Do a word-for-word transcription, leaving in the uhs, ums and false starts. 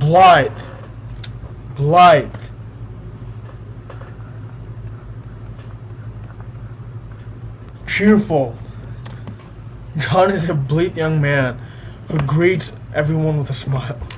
Blithe. Blithe. Cheerful. John is a blithe young man who greets everyone with a smile.